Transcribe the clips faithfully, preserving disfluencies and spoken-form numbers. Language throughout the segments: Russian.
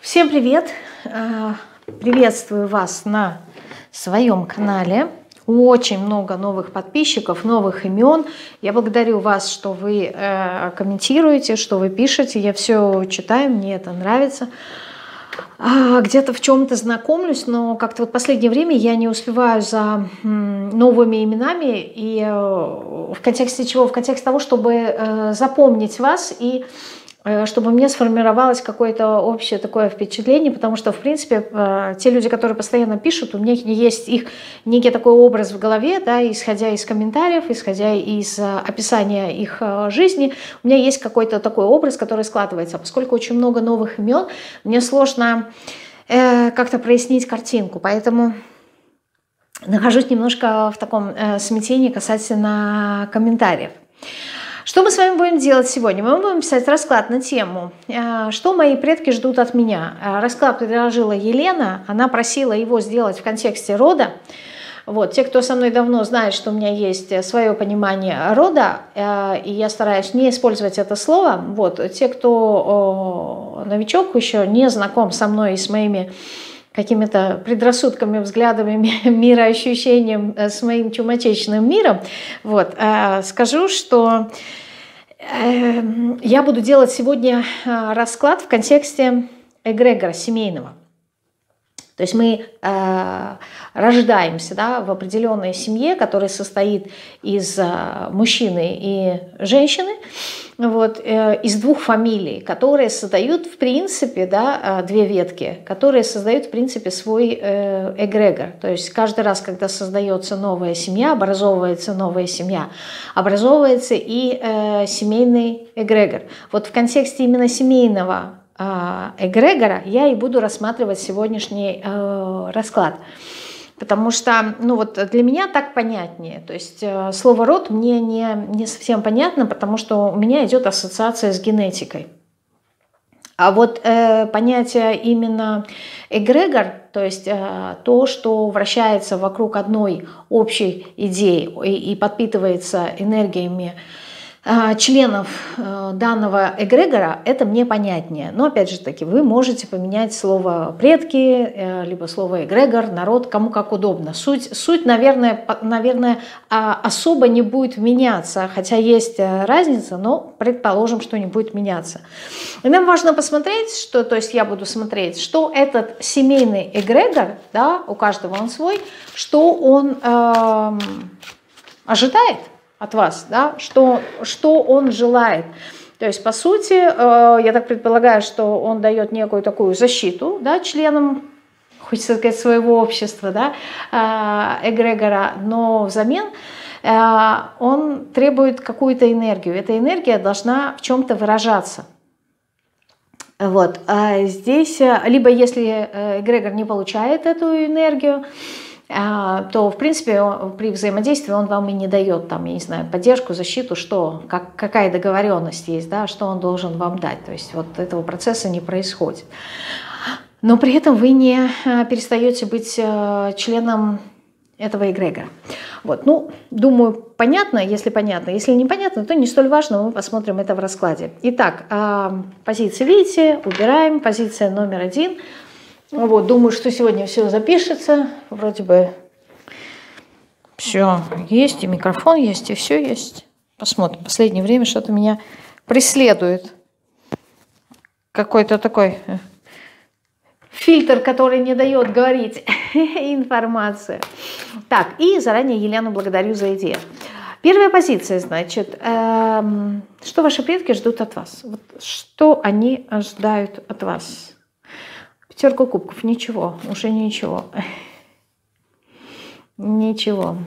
Всем привет! Приветствую вас на своем канале. Очень много новых подписчиков, новых имен. Я благодарю вас, что вы комментируете, что вы пишете. Я все читаю, мне это нравится. Где-то в чем-то знакомлюсь, но как-то вот в последнее время я не успеваю за новыми именами. И в контексте чего? В контексте того, чтобы запомнить вас и чтобы мне сформировалось какое-то общее такое впечатление, потому что, в принципе, те люди, которые постоянно пишут, у меня есть их некий такой образ в голове, да, исходя из комментариев, исходя из описания их жизни, у меня есть какой-то такой образ, который складывается. Поскольку очень много новых имен, мне сложно э, как-то прояснить картинку, поэтому нахожусь немножко в таком э, смятении касательно комментариев. Что мы с вами будем делать сегодня? Мы будем писать расклад на тему «Что мои предки ждут от меня?». Расклад предложила Елена, она просила его сделать в контексте рода. Вот. Те, кто со мной давно, знают, что у меня есть свое понимание рода, и я стараюсь не использовать это слово. Вот. Те, кто новичок, еще не знаком со мной и с моими какими-то предрассудками, взглядами, мироощущением с моим чумачечным миром, вот, скажу, что я буду делать сегодня расклад в контексте эгрегора семейного. То есть мы э, рождаемся, да, в определенной семье, которая состоит из э, мужчины и женщины, вот, э, из двух фамилий, которые создают, в принципе, да, две ветки, которые создают, в принципе, свой э, эгрегор. То есть каждый раз, когда создается новая семья, образовывается новая семья, образовывается и э, семейный эгрегор. Вот в контексте именно семейного эгрегора я и буду рассматривать сегодняшний э, расклад. Потому что, ну вот для меня так понятнее. То есть э, слово «род» мне не, не совсем понятно, потому что у меня идет ассоциация с генетикой. А вот э, понятие именно эгрегор, то есть э, то, что вращается вокруг одной общей идеи и, и подпитывается энергиями членов данного эгрегора, это мне понятнее. Но опять же таки, вы можете поменять слово «предки», либо слово «эгрегор», «народ», кому как удобно. Суть, суть наверное, наверное, особо не будет меняться, хотя есть разница, но предположим, что не будет меняться. И нам важно посмотреть, что, то есть я буду смотреть, что этот семейный эгрегор, да, у каждого он свой, что он э, ожидает от вас, да, что, что он желает. То есть, по сути, э, я так предполагаю, что он дает некую такую защиту, да, членам, хочется сказать, своего общества, да, э, эгрегора, но взамен э, он требует какую-то энергию. Эта энергия должна в чем-то выражаться. Вот. А здесь, либо если эгрегор не получает эту энергию, то, в принципе, при взаимодействии он вам и не дает, там, я не знаю, поддержку, защиту, что, как, какая договоренность есть, да, что он должен вам дать. То есть вот этого процесса не происходит. Но при этом вы не перестаете быть членом этого эгрегора. Вот, ну, думаю, понятно, если понятно. Если непонятно, то не столь важно, мы посмотрим это в раскладе. Итак, позиции видите, убираем. Позиция номер один. Вот, думаю, что сегодня все запишется. Вроде бы все есть, и микрофон есть, и все есть. Посмотрим. В последнее время что-то меня преследует. Какой-то такой фильтр, который не дает говорить информацию. Так, и заранее Елену благодарю за идею. Первая позиция, значит, эм, что ваши предки ждут от вас? Вот, что они ожидают от вас? Пятерка кубков, ничего, уже ничего. Ничего.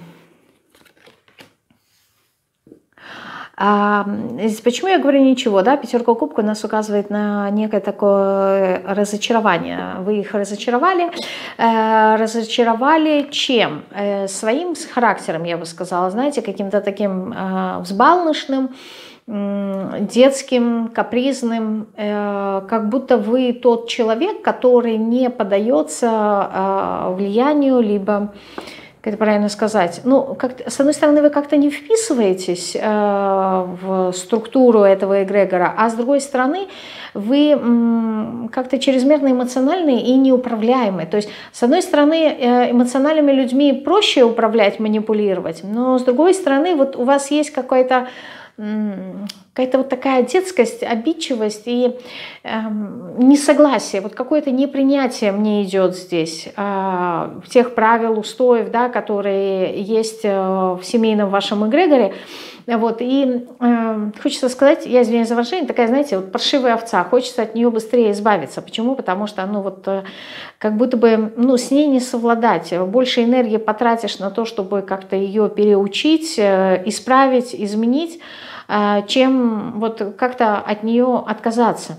А, почему я говорю ничего? Да? Пятерка кубков нас указывает на некое такое разочарование. Вы их разочаровали. Э, разочаровали чем? Э, своим характером, я бы сказала, знаете, каким-то таким э, взбалмошным, детским, капризным, э, как будто вы тот человек, который не поддается э, влиянию, либо как это правильно сказать, ну, как, с одной стороны, вы как-то не вписываетесь э, в структуру этого эгрегора, а с другой стороны, вы м, как-то чрезмерно эмоциональны и неуправляемы. То есть, с одной стороны, э, эмоциональными людьми проще управлять, манипулировать, но с другой стороны, вот у вас есть какой-то какая-то вот такая детскость, обидчивость и э, несогласие, вот какое-то непринятие мне идет здесь э, тех правил, устоев, да, которые есть э, в семейном вашем эгрегоре. Вот, и э, хочется сказать, я извиняюсь за выражение, такая, знаете, вот паршивая овца, хочется от нее быстрее избавиться. Почему? Потому что, ну вот, э, как будто бы, ну, с ней не совладать. Больше энергии потратишь на то, чтобы как-то ее переучить, э, исправить, изменить, э, чем вот как-то от нее отказаться.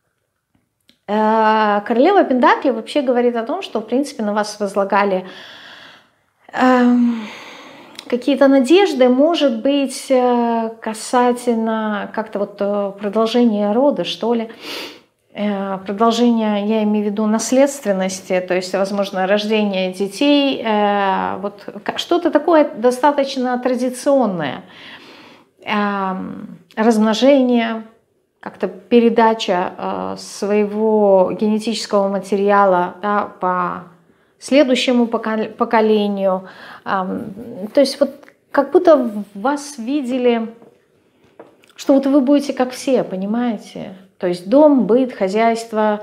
Э, королева Пентаклей вообще говорит о том, что, в принципе, на вас возлагали Э, какие-то надежды, может быть, касательно как-то вот продолжения рода, что ли. Продолжение, я имею в виду наследственности, то есть, возможно, рождение детей. Вот что-то такое достаточно традиционное. Размножение, как-то передача своего генетического материала, да, по следующему поколению. То есть вот как будто вас видели, что вот вы будете как все, понимаете? То есть дом, быт, хозяйство,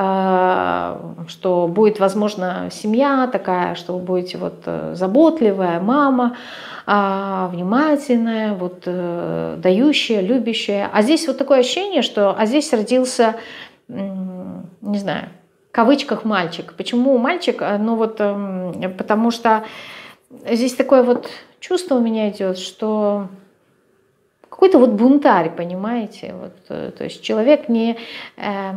что будет, возможно, семья такая, что вы будете вот заботливая мама, внимательная, вот дающая, любящая. А здесь вот такое ощущение, что а здесь родился, не знаю, в кавычках мальчик. Почему мальчик? Ну вот потому что здесь такое вот чувство у меня идет, что какой-то вот бунтарь, понимаете? Вот, то есть человек не э,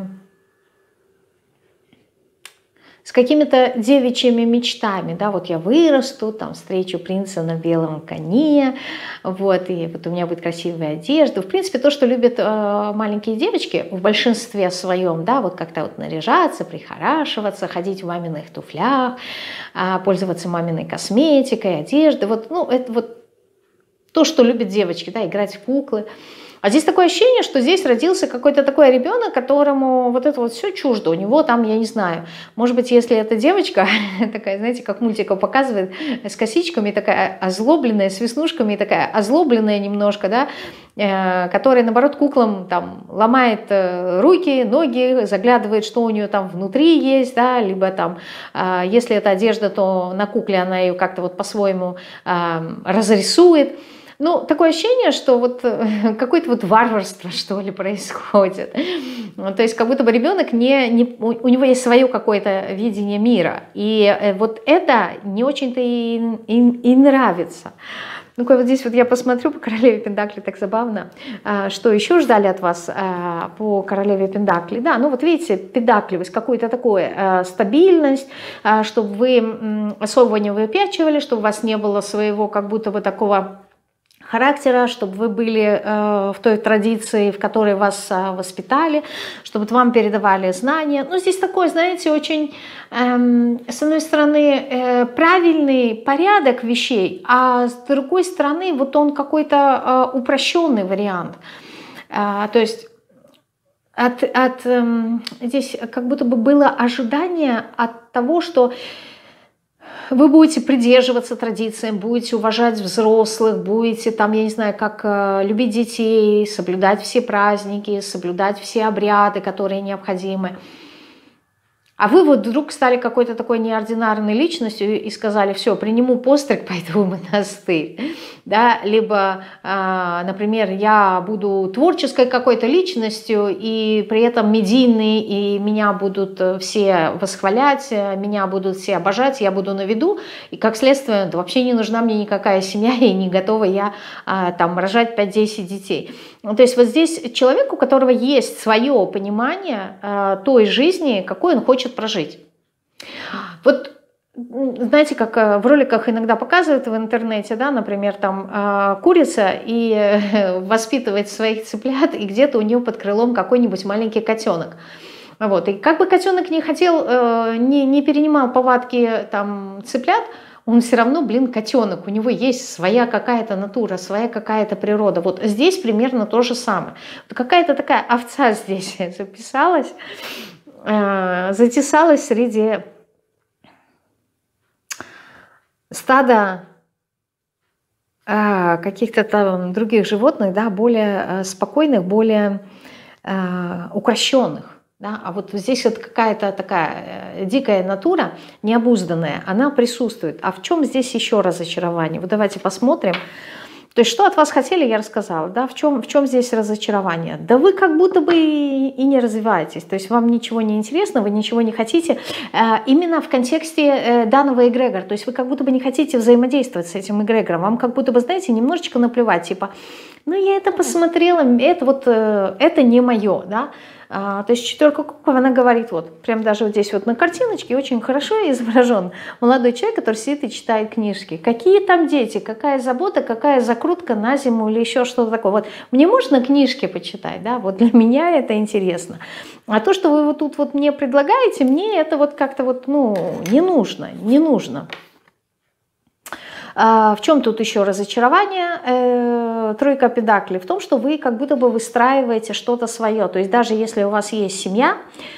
с какими-то девичьими мечтами, да, вот я вырасту, там встречу принца на белом коне, вот, и вот у меня будет красивая одежда. В принципе, то, что любят э, маленькие девочки в большинстве своем, да, вот как-то вот наряжаться, прихорашиваться, ходить в маминых туфлях, э, пользоваться маминой косметикой, одеждой, вот, ну, это вот то, что любят девочки, да, играть в куклы. А здесь такое ощущение, что здесь родился какой-то такой ребенок, которому вот это вот все чуждо. У него там, я не знаю, может быть, если эта девочка, такая, знаете, как мультика показывает, с косичками, такая озлобленная, с веснушками, такая озлобленная немножко, да, э, которая, наоборот, куклам там ломает э, руки, ноги, заглядывает, что у нее там внутри есть, да, либо там, э, если это одежда, то на кукле она ее как-то вот по-своему э, разрисует. Ну, такое ощущение, что вот какое-то вот варварство, что ли, происходит. То есть как будто бы ребенок, не, не, у него есть свое какое-то видение мира. И вот это не очень-то и, и, и нравится. Ну-ка, вот здесь вот я посмотрю по королеве Пентаклей, так забавно. Что еще ждали от вас по королеве Пентаклей? Да, ну вот видите, педакливость, какую-то такую стабильность, чтобы вы особо не выпячивали, чтобы у вас не было своего как будто бы такого характера, чтобы вы были э, в той традиции, в которой вас э, воспитали, чтобы вам передавали знания. Ну, здесь такой, знаете, очень, э, с одной стороны, э, правильный порядок вещей, а с другой стороны, вот он какой-то э, упрощенный вариант. Э, то есть от, от, э, здесь как будто бы было ожидание от того, что вы будете придерживаться традициям, будете уважать взрослых, будете там, я не знаю, как любить детей, соблюдать все праздники, соблюдать все обряды, которые необходимы. А вы вот вдруг стали какой-то такой неординарной личностью и сказали: все, приниму постриг, пойду в монастырь. Да? Либо, например, я буду творческой какой-то личностью, и при этом медийной, и меня будут все восхвалять, меня будут все обожать, я буду на виду, и как следствие, да, вообще не нужна мне никакая семья, и не готова я там рожать пять-десять детей. То есть вот здесь человек, у которого есть свое понимание э, той жизни, какой он хочет прожить. Вот знаете, как в роликах иногда показывают в интернете, да, например, там э, курица и э, воспитывает своих цыплят, и где-то у нее под крылом какой-нибудь маленький котенок. Вот. И как бы котенок не хотел, э, не, не перенимал повадки там, цыплят, он все равно, блин, котенок, у него есть своя какая-то натура, своя какая-то природа. Вот здесь примерно то же самое. Вот какая-то такая овца здесь записалась, э, затесалась среди стада э, каких-то там других животных, да, более э, спокойных, более э, укращенных. Да? А вот здесь вот какая-то такая дикая натура, необузданная, она присутствует. А в чем здесь еще разочарование? Вот давайте посмотрим. То есть что от вас хотели, я рассказала. Да? В чем, в чем здесь разочарование? Да вы как будто бы и, и не развиваетесь. То есть вам ничего не интересно, вы ничего не хотите. Э, именно в контексте э, данного эгрегора. То есть вы как будто бы не хотите взаимодействовать с этим эгрегором. Вам как будто бы, знаете, немножечко наплевать. Типа, ну я это посмотрела, это вот, э, это не мое, да. А, то есть четверка кубков, она говорит, вот, прям даже вот здесь вот на картиночке очень хорошо изображен молодой человек, который сидит и читает книжки. Какие там дети, какая забота, какая закрутка на зиму или еще что-то такое. Вот, мне можно книжки почитать, да, вот для меня это интересно. А то, что вы вот тут вот мне предлагаете, мне это вот как-то вот, ну, не нужно, не нужно. В чем тут еще разочарование? Тройка педаклей в том, что вы как будто бы выстраиваете что-то свое. То есть даже если у вас есть семья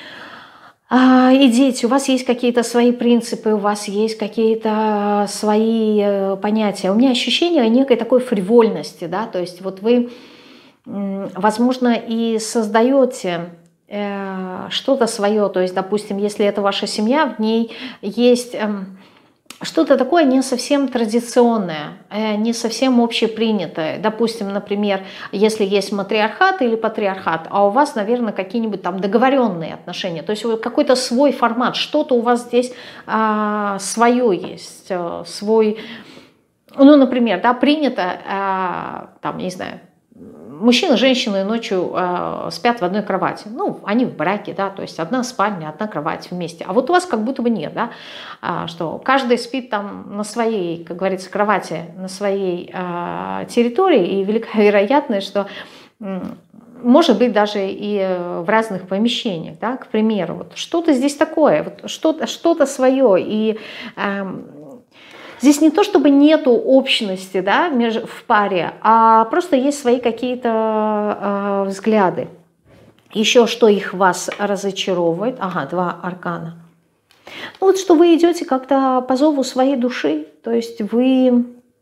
и дети, у вас есть какие-то свои принципы, у вас есть какие-то свои понятия. У меня ощущение некой такой фривольности, да, то есть вот вы, возможно, и создаете что-то свое. То есть, допустим, если это ваша семья, в ней есть что-то такое не совсем традиционное, не совсем общепринятое. Допустим, например, если есть матриархат или патриархат, а у вас, наверное, какие-нибудь там договоренные отношения, то есть какой-то свой формат, что-то у вас здесь а, свое есть, свой, ну, например, да, принято, а, там, не знаю, мужчина и женщина ночью э, спят в одной кровати. Ну, они в браке, да, то есть одна спальня, одна кровать вместе. А вот у вас как будто бы нет, да, а, что каждый спит там на своей, как говорится, кровати, на своей э, территории, и велика вероятность, что э, может быть даже и в разных помещениях, да, к примеру. Вот что-то здесь такое, вот что-то, что-то свое, и э, здесь не то, чтобы нету общности, да, в паре, а просто есть свои какие-то э, взгляды. Еще что их вас разочаровывает? Ага, два аркана. Ну вот что вы идете как-то по зову своей души, то есть вы...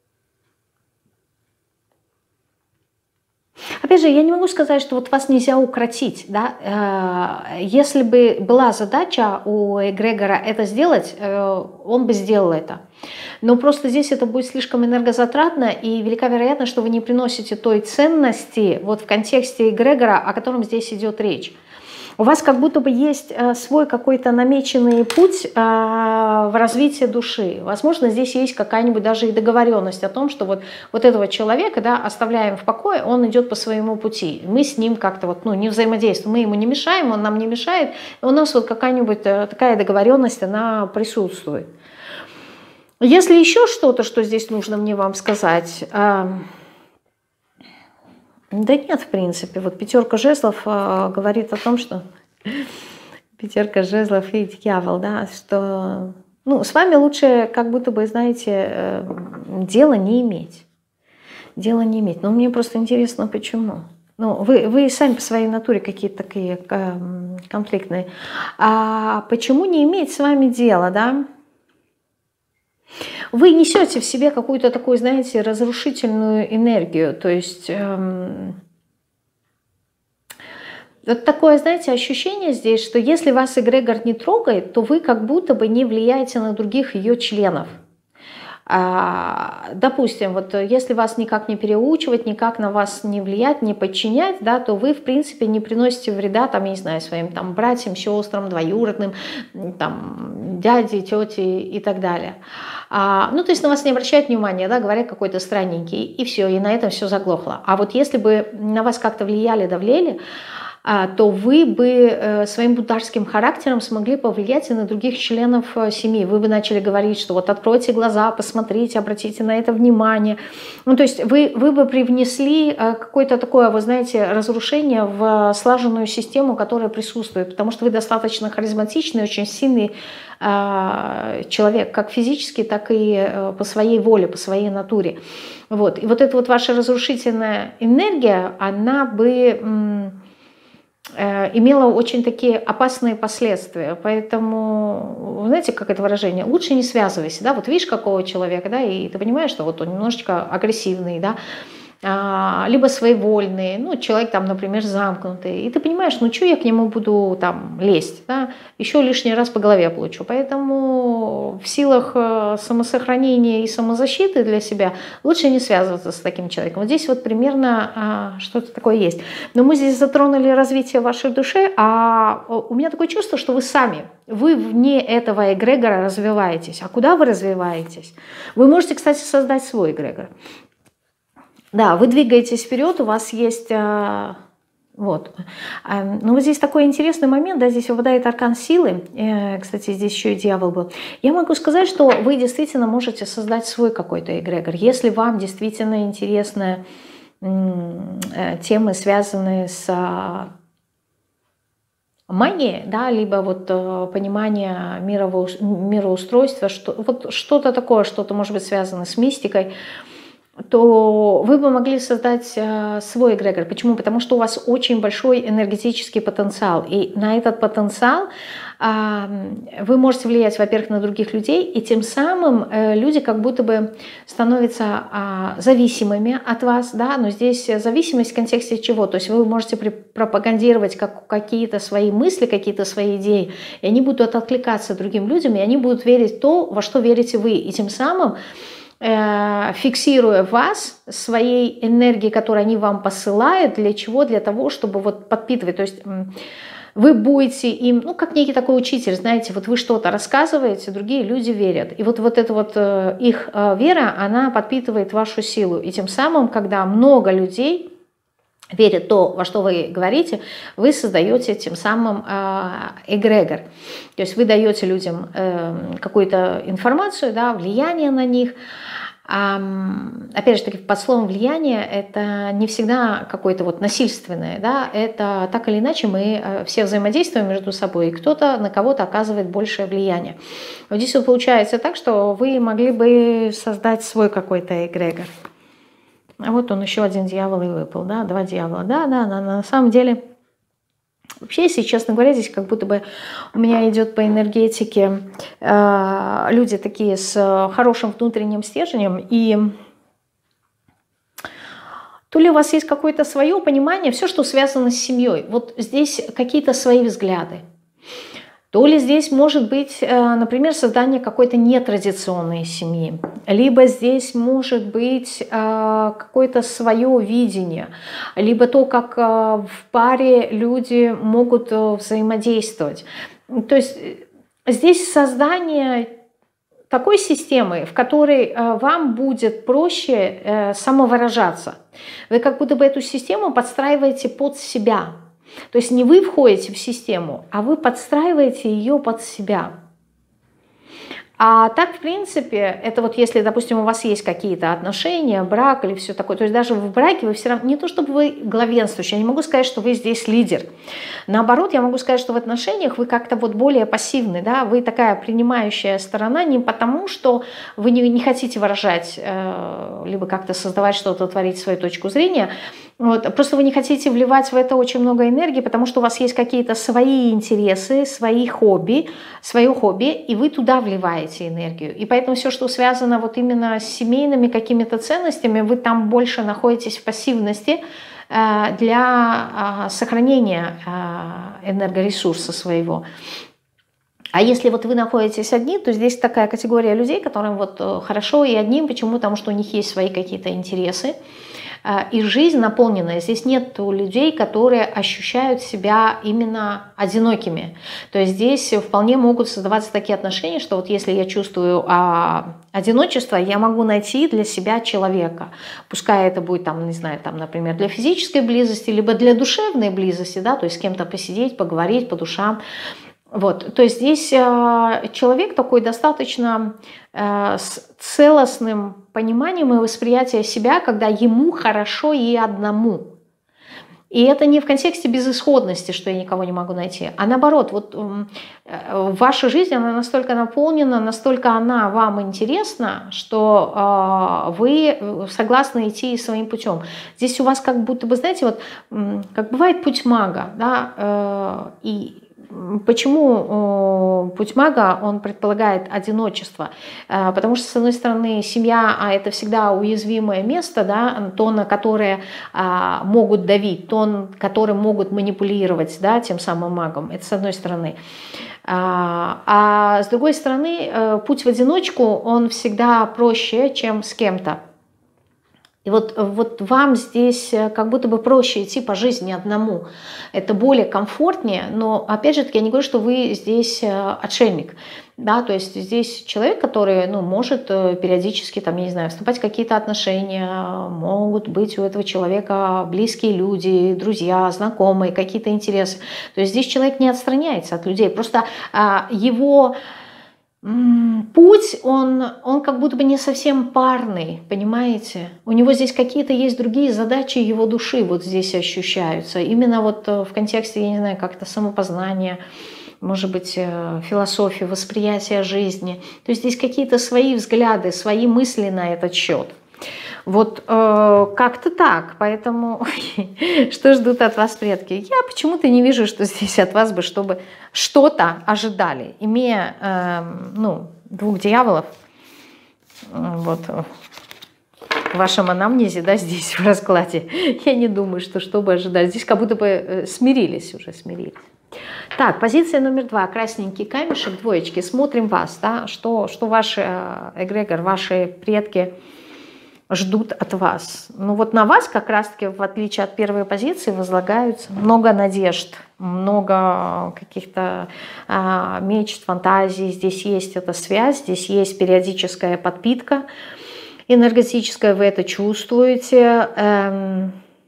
Опять же, я не могу сказать, что вот вас нельзя укротить, да. Если бы была задача у эгрегора это сделать, он бы сделал это. Но просто здесь это будет слишком энергозатратно, и велика вероятность, что вы не приносите той ценности вот в контексте эгрегора, о котором здесь идет речь. У вас как будто бы есть свой какой-то намеченный путь в развитии души. Возможно, здесь есть какая-нибудь даже и договоренность о том, что вот, вот этого человека, да, оставляем в покое, он идет по своему пути. Мы с ним как-то вот, ну, не взаимодействуем, мы ему не мешаем, он нам не мешает. У нас вот какая-нибудь такая договоренность, она присутствует. Если еще что-то, что здесь нужно мне вам сказать... Да нет, в принципе. Вот пятерка жезлов э, говорит о том, что пятерка жезлов и дьявол, да, что ну, с вами лучше как будто бы, знаете, э, дело не иметь. Дело не иметь. Но мне просто интересно, почему. Ну, вы, вы сами по своей натуре какие-то такие э, конфликтные. А почему не иметь с вами дело, да? Вы несете в себе какую-то такую, знаете, разрушительную энергию. То есть эм, вот такое, знаете, ощущение здесь, что если вас эгрегор не трогает, то вы как будто бы не влияете на других ее членов. А, допустим, вот если вас никак не переучивать, никак на вас не влиять, не подчинять, да, то вы, в принципе, не приносите вреда, там, я не знаю, своим там, братьям, сестрам, двоюродным, там, дяде, тете и так далее. А, ну, то есть на вас не обращают внимания, да, говорят какой-то странненький, и все, и на этом все заглохло. А вот если бы на вас как-то влияли, давлели, то вы бы своим бунтарским характером смогли повлиять и на других членов семьи. Вы бы начали говорить, что вот откройте глаза, посмотрите, обратите на это внимание. Ну, то есть вы, вы бы привнесли какое-то такое, вы знаете, разрушение в слаженную систему, которая присутствует, потому что вы достаточно харизматичный, очень сильный человек, как физически, так и по своей воле, по своей натуре. Вот. И вот эта вот ваша разрушительная энергия, она бы имела очень такие опасные последствия. Поэтому, знаете, как это выражение, лучше не связывайся, да, вот видишь какого человека, да, и ты понимаешь, что вот он немножечко агрессивный, да, либо своевольный, ну, человек там, например, замкнутый, и ты понимаешь, ну, что я к нему буду там лезть, да, еще лишний раз по голове получу. Поэтому в силах самосохранения и самозащиты для себя лучше не связываться с таким человеком. Вот здесь вот примерно а, что-то такое есть. Но мы здесь затронули развитие вашей души, а у меня такое чувство, что вы сами, вы вне этого эгрегора развиваетесь. А куда вы развиваетесь? Вы можете, кстати, создать свой эгрегор. Да, вы двигаетесь вперед, у вас есть, вот, но вот здесь такой интересный момент, да, здесь выпадает аркан силы, кстати, здесь еще и дьявол был. Я могу сказать, что вы действительно можете создать свой какой-то эгрегор, если вам действительно интересны темы, связанные с магией, да, либо вот понимание мироустройства, что, вот что-то такое, что-то может быть связано с мистикой, то вы бы могли создать э, свой эгрегор. Почему? Потому что у вас очень большой энергетический потенциал. И на этот потенциал э, вы можете влиять, во-первых, на других людей, и тем самым э, люди как будто бы становятся э, зависимыми от вас. Да? Но здесь зависимость в контексте чего? То есть вы можете пропагандировать как, какие-то свои мысли, какие-то свои идеи, и они будут откликаться другим людям, и они будут верить в то, во что верите вы. И тем самым фиксируя вас, своей энергией, которую они вам посылают, для чего? Для того, чтобы вот подпитывать. То есть вы будете им, ну, как некий такой учитель, знаете, вот вы что-то рассказываете, другие люди верят. И вот, вот эта вот их вера, она подпитывает вашу силу. И тем самым, когда много людей верят в то, во что вы говорите, вы создаете тем самым эгрегор. То есть вы даете людям какую-то информацию, да, влияние на них. А, опять же таки, под словом «влияние» это не всегда какое-то вот насильственное, да, это так или иначе мы все взаимодействуем между собой, и кто-то на кого-то оказывает большее влияние. Вот здесь вот получается так, что вы могли бы создать свой какой-то эгрегор. А вот он, еще один дьявол и выпал, да, два дьявола. Да, да, на, на самом деле, вообще, если честно говоря, здесь как будто бы у меня идет по энергетике э, люди такие с хорошим внутренним стержнем, и то ли у вас есть какое-то свое понимание, все, что связано с семьей, вот здесь какие-то свои взгляды. То ли здесь может быть, например, создание какой-то нетрадиционной семьи, либо здесь может быть какое-то свое видение, либо то, как в паре люди могут взаимодействовать. То есть здесь создание такой системы, в которой вам будет проще самовыражаться. Вы как будто бы эту систему подстраиваете под себя. То есть не вы входите в систему, а вы подстраиваете ее под себя. А так, в принципе, это вот если, допустим, у вас есть какие-то отношения, брак или все такое, то есть даже в браке вы все равно, не то чтобы вы главенствующий, я не могу сказать, что вы здесь лидер. Наоборот, я могу сказать, что в отношениях вы как-то вот более пассивны, да, вы такая принимающая сторона не потому, что вы не, не хотите выражать, э, либо как-то создавать что-то, творить свою точку зрения, вот, просто вы не хотите вливать в это очень много энергии, потому что у вас есть какие-то свои интересы, свои хобби, свое хобби, и вы туда вливаете энергию. И поэтому все, что связано вот именно с семейными какими-то ценностями, вы там больше находитесь в пассивности э, для э, сохранения э, энергоресурса своего. А если вот вы находитесь одни, то здесь такая категория людей, которым вот хорошо и одним. Почему? Потому что у них есть свои какие-то интересы, и жизнь наполненная. Здесь нет людей, которые ощущают себя именно одинокими. То есть здесь вполне могут создаваться такие отношения, что вот если я чувствую а, одиночество, я могу найти для себя человека. Пускай это будет, там, не знаю, там, например, для физической близости, либо для душевной близости, да, то есть с кем-то посидеть, поговорить по душам. Вот, то есть здесь э, человек такой достаточно э, с целостным пониманием и восприятием себя, когда ему хорошо и одному. И это не в контексте безысходности, что я никого не могу найти, а наоборот, вот э, ваша жизнь, она настолько наполнена, настолько она вам интересна, что э, вы согласны идти своим путем. Здесь у вас как будто бы, знаете, вот э, как бывает путь мага, да, э, и почему путь мага, он предполагает одиночество? Потому что, с одной стороны, семья, а это всегда уязвимое место, да, то, на которое а, могут давить, то, которым могут манипулировать, да, тем самым магом. Это с одной стороны. А, а с другой стороны, путь в одиночку, он всегда проще, чем с кем-то. И вот, вот вам здесь как будто бы проще идти по жизни одному. Это более комфортнее, но опять же таки я не говорю, что вы здесь отшельник. Да, то есть здесь человек, который, ну, может периодически, там, я не знаю, вступать в какие-то отношения, могут быть у этого человека близкие люди, друзья, знакомые, какие-то интересы. То есть здесь человек не отстраняется от людей, просто а, его... путь, он, он как будто бы не совсем парный, понимаете? У него здесь какие-то есть другие задачи его души вот здесь ощущаются. Именно вот в контексте, я не знаю, как-то самопознания, может быть, философии, восприятия жизни. То есть здесь какие-то свои взгляды, свои мысли на этот счет. Вот э, как-то так, поэтому что ждут от вас предки? Я почему-то не вижу, что здесь от вас бы, чтобы что-то ожидали, имея э, ну, двух дьяволов вот, в вашем анамнезе, да, здесь в раскладе. Я не думаю, что что бы ожидали. Здесь как будто бы смирились уже, смирились. Так, позиция номер два. Красненький камешек, двоечки. Смотрим вас, да, что, что ваш эгрегор, ваши предки ждут от вас. Ну вот на вас как раз-таки, в отличие от первой позиции, возлагаются много надежд, много каких-то а, мечт, фантазий. Здесь есть эта связь, здесь есть периодическая подпитка энергетическая, вы это чувствуете. Эм,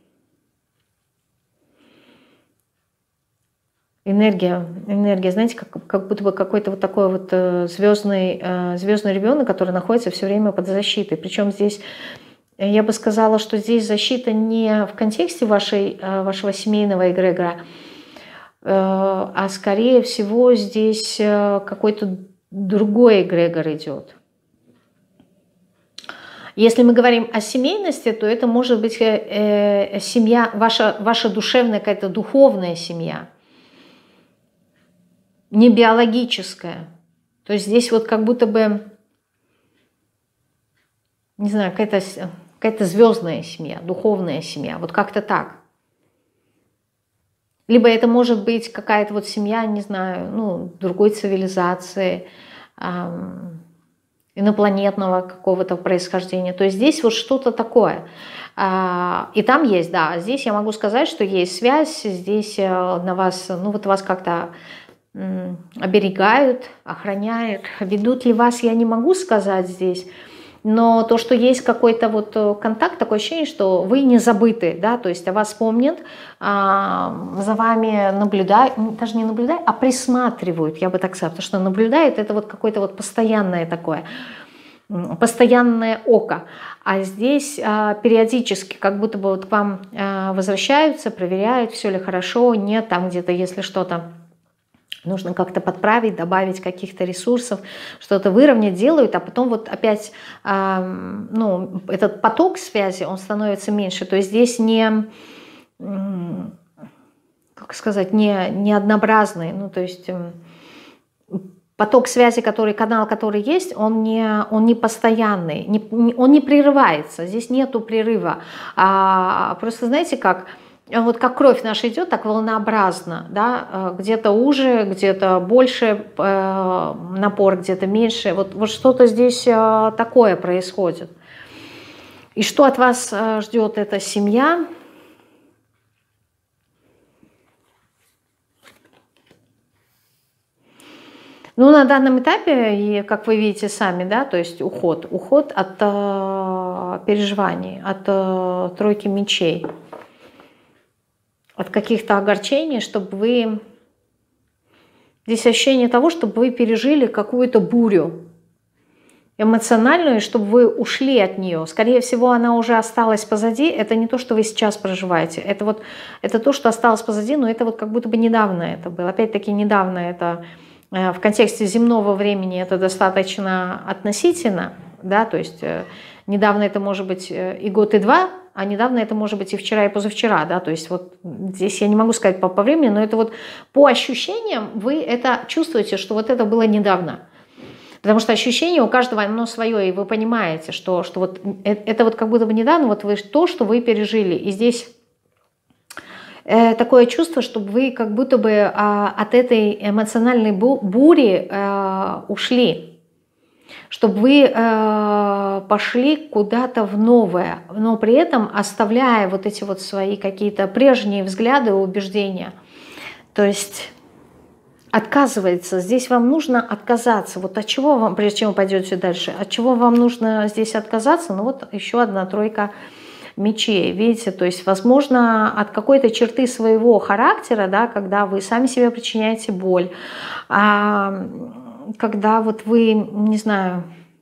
Энергия, энергия, знаете, как, как будто бы какой-то вот такой вот э, звездный, э, звездный ребенок, который находится все время под защитой. Причем здесь, я бы сказала, что здесь защита не в контексте вашей, э, вашего семейного эгрегора, э, а скорее всего здесь э, какой-то другой эгрегор идет. Если мы говорим о семейности, то это может быть э, э, семья, ваша, ваша душевная какая-то духовная семья. Не биологическая. То есть здесь вот как будто бы, не знаю, какая-то какая-то звездная семья, духовная семья, вот как-то так. Либо это может быть какая-то вот семья, не знаю, ну, другой цивилизации, эм, инопланетного какого-то происхождения. То есть здесь вот что-то такое. Э, и там есть, да, здесь я могу сказать, что есть связь, здесь э, на вас, ну вот вас как-то оберегают, охраняют. Ведут ли вас, я не могу сказать здесь, но то, что есть какой-то вот контакт, такое ощущение, что вы не забыты, да, то есть о вас помнят, а, за вами наблюдают, даже не наблюдают, а присматривают, я бы так сказала, потому что наблюдает это вот какое-то вот постоянное такое, постоянное око. А здесь а, периодически как будто бы вот к вам а, возвращаются, проверяют, все ли хорошо, нет, там где-то, если что-то нужно как-то подправить, добавить каких-то ресурсов, что-то выровнять, делают, а потом вот опять э, ну, этот поток связи, он становится меньше. То есть здесь не, как сказать, не, не однообразный, ну, то есть э, поток связи, который, канал, который есть, он не, он не постоянный, не, он не прерывается, здесь нету прерыва. А, просто знаете как... Вот как кровь наша идет, так волнообразно, да, где-то уже, где-то больше э, напор, где-то меньше. Вот, вот что-то здесь э, такое происходит. И что от вас ждет эта семья? Ну, на данном этапе, и как вы видите сами, да, то есть уход. Уход от э, переживаний, от э, тройки мечей, от каких-то огорчений, чтобы вы... Здесь ощущение того, чтобы вы пережили какую-то бурю эмоциональную, чтобы вы ушли от нее. Скорее всего, она уже осталась позади. Это не то, что вы сейчас проживаете. Это вот это то, что осталось позади, но это вот как будто бы недавно это было. Опять-таки, недавно это... В контексте земного времени это достаточно относительно, да, то есть недавно это может быть и год, и два, а недавно это может быть и вчера, и позавчера, да, то есть вот здесь я не могу сказать по, по времени, но это вот по ощущениям вы это чувствуете, что вот это было недавно, потому что ощущение у каждого оно свое, и вы понимаете, что, что вот это вот как будто бы недавно, вот вы то, что вы пережили, и здесь такое чувство, чтобы вы как будто бы а, от этой эмоциональной бури а, ушли, чтобы вы а, пошли куда-то в новое, но при этом оставляя вот эти вот свои какие-то прежние взгляды и убеждения. То есть отказывается. Здесь вам нужно отказаться. Вот от чего вам, прежде чем вы пойдете дальше, от чего вам нужно здесь отказаться? Ну вот еще одна тройка мечей, видите, то есть, возможно, от какой-то черты своего характера, да, когда вы сами себе причиняете боль, а, когда вот вы, не знаю,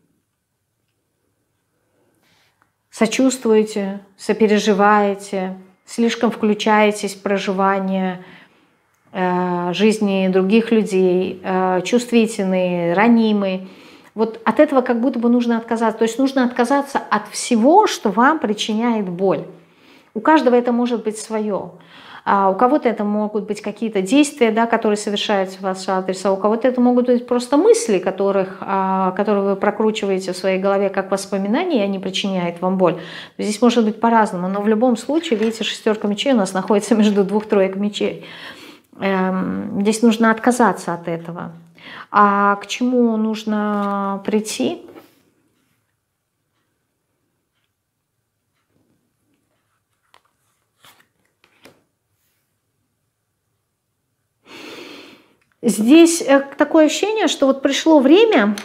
сочувствуете, сопереживаете, слишком включаетесь в проживание э, жизни других людей, э, чувствительные, ранимые. Вот от этого как будто бы нужно отказаться. То есть нужно отказаться от всего, что вам причиняет боль. У каждого это может быть свое. А у кого-то это могут быть какие-то действия, да, которые совершаются в ваш адрес, а у кого-то это могут быть просто мысли, которых, а, которые вы прокручиваете в своей голове как воспоминания, и они причиняют вам боль. Здесь может быть по-разному, но в любом случае, видите, шестерка мечей у нас находится между двух троек мечей. Эм, здесь нужно отказаться от этого. А к чему нужно прийти? Здесь такое ощущение, что вот пришло время,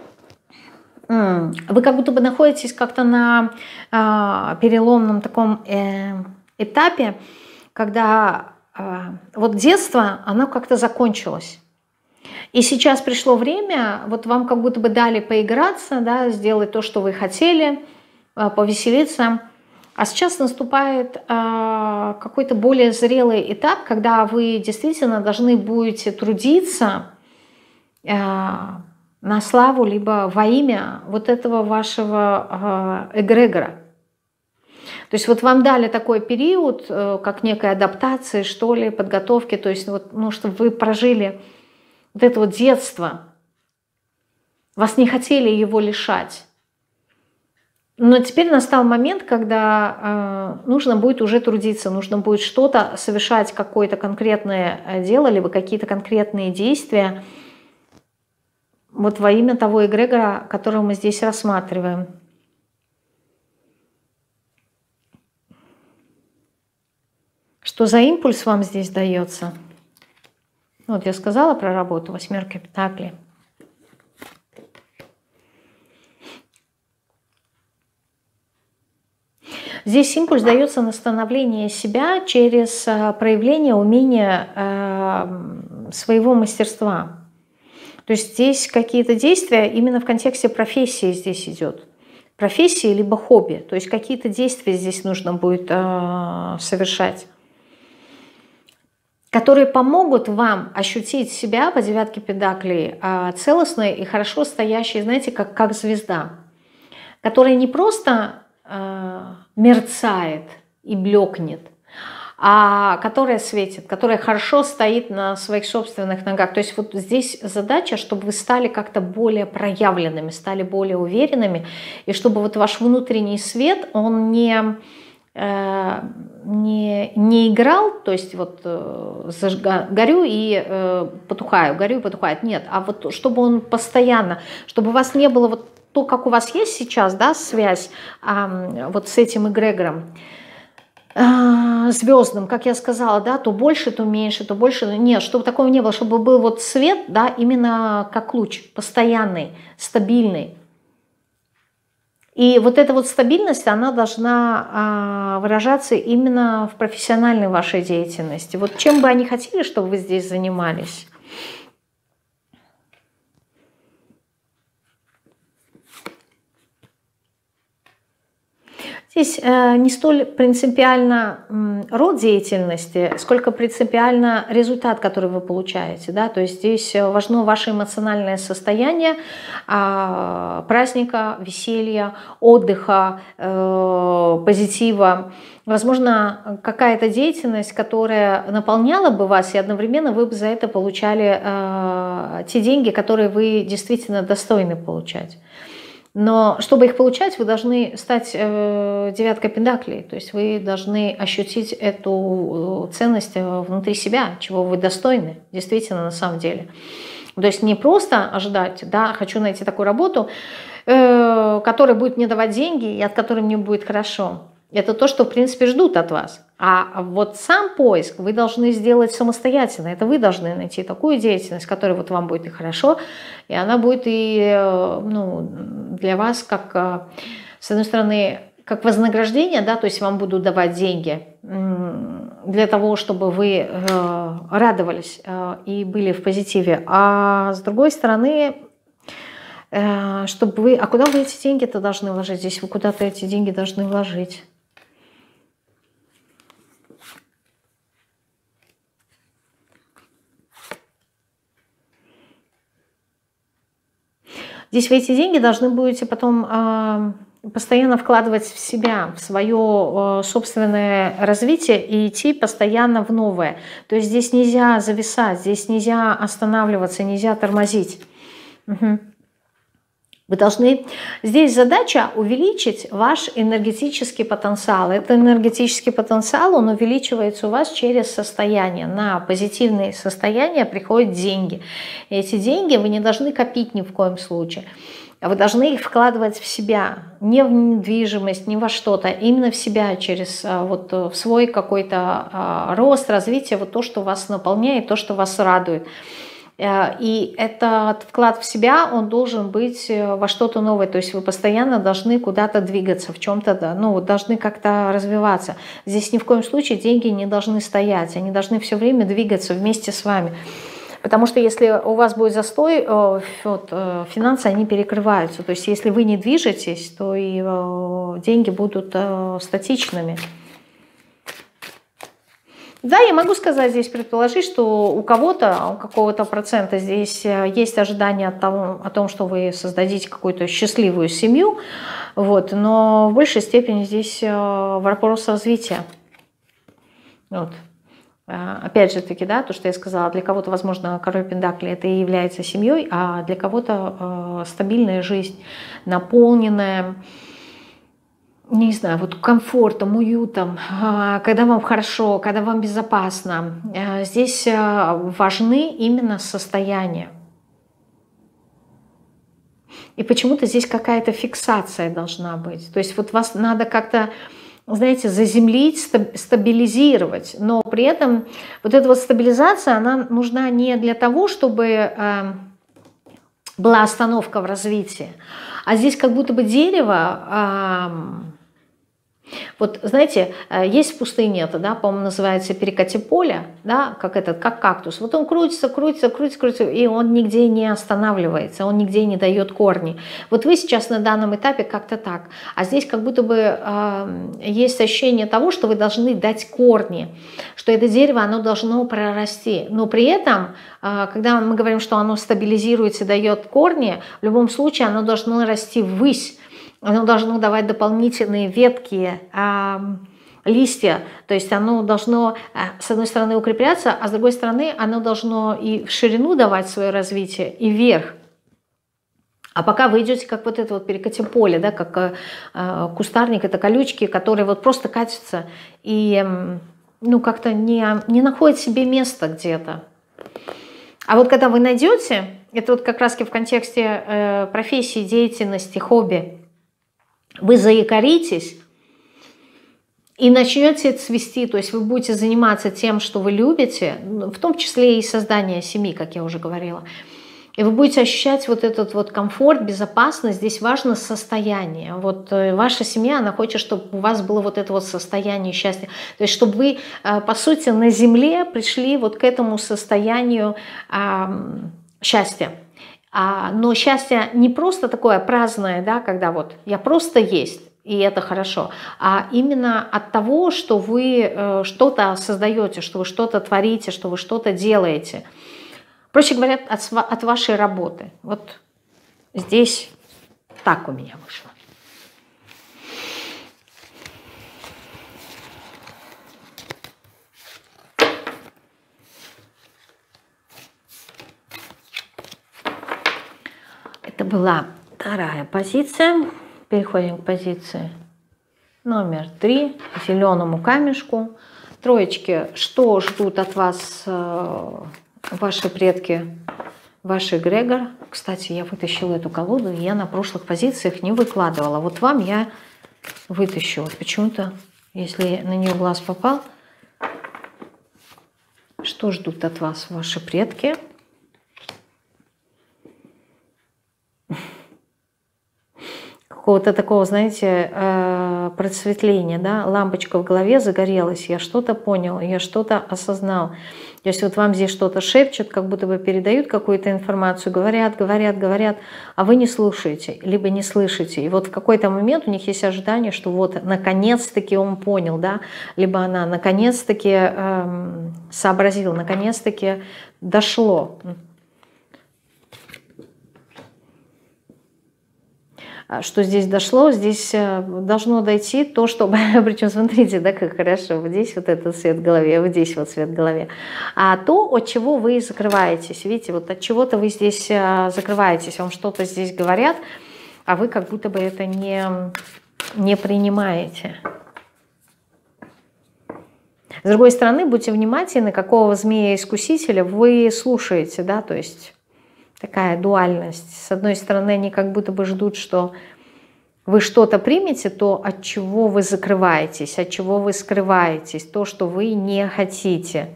вы как будто бы находитесь как-то на переломном таком этапе, когда вот детство, оно как-то закончилось. И сейчас пришло время, вот вам как будто бы дали поиграться, да, сделать то, что вы хотели, повеселиться. А сейчас наступает э, какой-то более зрелый этап, когда вы действительно должны будете трудиться э, на славу, либо во имя вот этого вашего э, эгрегора. То есть вот вам дали такой период, э, как некой адаптации, что ли, подготовки, то есть вот, ну, чтобы вы прожили вот это вот детство, вас не хотели его лишать. Но теперь настал момент, когда э, нужно будет уже трудиться, нужно будет что-то совершать, какое-то конкретное дело, либо какие-то конкретные действия вот во имя того эгрегора, которого мы здесь рассматриваем. Что за импульс вам здесь дается? Вот я сказала про работу, восьмерка пентаклей. Здесь импульс дается на становление себя через проявление умения э, своего мастерства. То есть здесь какие-то действия именно в контексте профессии здесь идет. Профессии либо хобби. То есть какие-то действия здесь нужно будет э, совершать, которые помогут вам ощутить себя по девятке пентаклей э, целостной и хорошо стоящей, знаете, как, как звезда, которая не просто мерцает и блекнет, а которая светит, которая хорошо стоит на своих собственных ногах. То есть вот здесь задача, чтобы вы стали как-то более проявленными, стали более уверенными, и чтобы вот ваш внутренний свет, он не, э, не, не играл, то есть вот э, зажга, горю и э, потухаю, горю и потухает. Нет, а вот чтобы он постоянно, чтобы у вас не было вот то, как у вас есть сейчас, да, связь а, вот с этим эгрегором, звездным, как я сказала, да, то больше, то меньше, то больше. Нет, чтобы такого не было, чтобы был вот свет, да, именно как луч, постоянный, стабильный. И вот эта вот стабильность, она должна а, выражаться именно в профессиональной вашей деятельности. Вот чем бы они хотели, чтобы вы здесь занимались? Здесь э, не столь принципиально э, род деятельности, сколько принципиально результат, который вы получаете. Да? То есть здесь важно ваше эмоциональное состояние э, праздника, веселья, отдыха, э, позитива. Возможно, какая-то деятельность, которая наполняла бы вас, и одновременно вы бы за это получали э, те деньги, которые вы действительно достойны получать. Но чтобы их получать, вы должны стать э, девяткой пентаклей, то есть вы должны ощутить эту ценность внутри себя, чего вы достойны, действительно, на самом деле. То есть не просто ожидать, да, хочу найти такую работу, э, которая будет мне давать деньги и от которой мне будет хорошо. Это то, что, в принципе, ждут от вас. А вот сам поиск вы должны сделать самостоятельно. Это вы должны найти такую деятельность, которая вот вам будет и хорошо, и она будет и ну, для вас как, с одной стороны, как вознаграждение, да, то есть вам будут давать деньги для того, чтобы вы радовались и были в позитиве. А с другой стороны, чтобы вы... А куда вы эти деньги-то должны вложить? Здесь вы куда-то эти деньги должны вложить. Здесь вы эти деньги должны будете потом э, постоянно вкладывать в себя, в свое э, собственное развитие и идти постоянно в новое. То есть здесь нельзя зависать, здесь нельзя останавливаться, нельзя тормозить. Угу. Вы должны... Здесь задача увеличить ваш энергетический потенциал. Этот энергетический потенциал, он увеличивается у вас через состояние. На позитивные состояния приходят деньги. И эти деньги вы не должны копить ни в коем случае. Вы должны их вкладывать в себя. Не в недвижимость, не во что-то. Именно в себя, через вот, в свой какой-то рост, развитие. Вот то, что вас наполняет, то, что вас радует. И этот вклад в себя, он должен быть во что-то новое. То есть вы постоянно должны куда-то двигаться, в чем-то, ну, должны как-то развиваться. Здесь ни в коем случае деньги не должны стоять. Они должны все время двигаться вместе с вами. Потому что если у вас будет застой, вот, финансы, они перекрываются. То есть если вы не движетесь, то и деньги будут статичными. Да, я могу сказать здесь, предположить, что у кого-то, у какого-то процента здесь есть ожидание от того, о том, что вы создадите какую-то счастливую семью, вот, но в большей степени здесь вопрос развития. Вот. Опять же таки, да, то, что я сказала, для кого-то, возможно, король пентаклей это и является семьей, а для кого-то стабильная жизнь, наполненная, не знаю, вот комфортом, уютом, когда вам хорошо, когда вам безопасно. Здесь важны именно состояния. И почему-то здесь какая-то фиксация должна быть. То есть вот вас надо как-то, знаете, заземлить, стабилизировать. Но при этом вот эта вот стабилизация, она нужна не для того, чтобы была остановка в развитии, а здесь как будто бы дерево... Вот, знаете, есть в пустыне это, да, по-моему, называется перекати поле, да, как этот, как кактус. Вот он крутится, крутится, крутится, крутится, и он нигде не останавливается, он нигде не дает корни. Вот вы сейчас на данном этапе как-то так, а здесь как будто бы э, есть ощущение того, что вы должны дать корни, что это дерево, оно должно прорасти. Но при этом, э, когда мы говорим, что оно стабилизируется, дает корни, в любом случае оно должно расти ввысь. Оно должно давать дополнительные ветки, э, листья, то есть оно должно э, с одной стороны укрепляться, а с другой стороны оно должно и в ширину давать свое развитие, и вверх. А пока вы идете как вот это вот перекати поле, да, как э, кустарник, это колючки, которые вот просто катятся и э, ну, как-то не, не находят себе места где-то. А вот когда вы найдете, это вот как раз в контексте э, профессии, деятельности, хобби, вы заякоритесь и начнете цвести, то есть вы будете заниматься тем, что вы любите, в том числе и создание семьи, как я уже говорила. И вы будете ощущать вот этот вот комфорт, безопасность. Здесь важно состояние. Вот ваша семья, она хочет, чтобы у вас было вот это вот состояние счастья. То есть чтобы вы, по сути, на земле пришли вот к этому состоянию э, счастья. А, но счастье не просто такое праздное, да, когда вот я просто есть, и это хорошо, а именно от того, что вы э, что-то создаете, что вы что-то творите, что вы что-то делаете. Проще говоря, от, от вашей работы. Вот здесь так у меня вышло. Это была вторая позиция. Переходим к позиции номер три, зеленому камешку. Троечки, что ждут от вас ваши предки, ваш эгрегор? Кстати, я вытащила эту колоду, и я на прошлых позициях не выкладывала. Вот вам я вытащу. Вот почему-то, если на нее глаз попал, что ждут от вас ваши предки? Какого-то такого, знаете, просветления, да, лампочка в голове загорелась, я что-то понял, я что-то осознал. То есть вот вам здесь что-то шепчут, как будто бы передают какую-то информацию, говорят, говорят, говорят, а вы не слушаете, либо не слышите. И вот в какой-то момент у них есть ожидание, что вот наконец-таки он понял, да, либо она наконец-таки эм, сообразила, наконец-таки дошло. Что здесь дошло, здесь должно дойти то, что... Причем смотрите, да, как хорошо. Вот здесь вот этот свет в голове, вот здесь вот свет в голове. А то, от чего вы закрываетесь. Видите, вот от чего-то вы здесь закрываетесь. Вам что-то здесь говорят, а вы как будто бы это не, не принимаете. С другой стороны, будьте внимательны, какого змея-искусителя вы слушаете, да, то есть... Такая дуальность. С одной стороны, они как будто бы ждут, что вы что-то примете, то, от чего вы закрываетесь, от чего вы скрываетесь, то, что вы не хотите.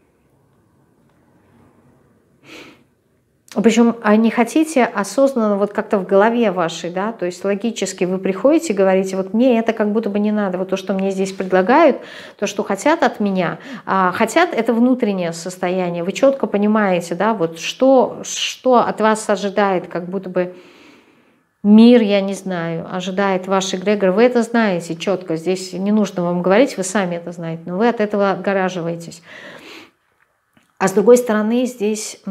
Причем не хотите осознанно вот как-то в голове вашей, да, то есть логически вы приходите и говорите, вот мне это как будто бы не надо, вот то, что мне здесь предлагают, то, что хотят от меня, а хотят это внутреннее состояние, вы четко понимаете, да, вот что, что от вас ожидает, как будто бы мир, я не знаю, ожидает ваш эгрегор, вы это знаете четко, здесь не нужно вам говорить, вы сами это знаете, но вы от этого отгораживаетесь. А с другой стороны, здесь...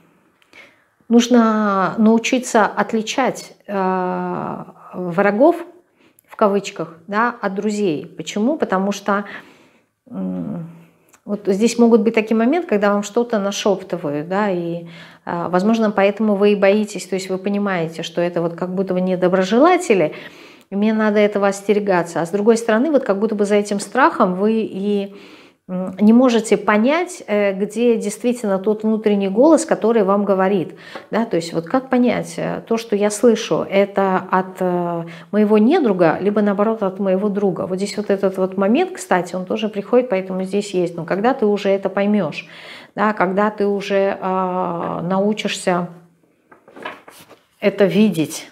Нужно научиться отличать э, врагов, в кавычках, да, от друзей. Почему? Потому что э, вот здесь могут быть такие моменты, когда вам что-то нашептывают, да, и, э, возможно, поэтому вы и боитесь, то есть вы понимаете, что это вот как будто бы недоброжелатели, и мне надо этого остерегаться. А с другой стороны, вот как будто бы за этим страхом вы и... не можете понять, где действительно тот внутренний голос, который вам говорит. Да? То есть вот как понять, то, что я слышу, это от моего недруга, либо наоборот от моего друга. Вот здесь вот этот вот момент, кстати, он тоже приходит, поэтому здесь есть. Но когда ты уже это поймешь, да, когда ты уже э, научишься это видеть.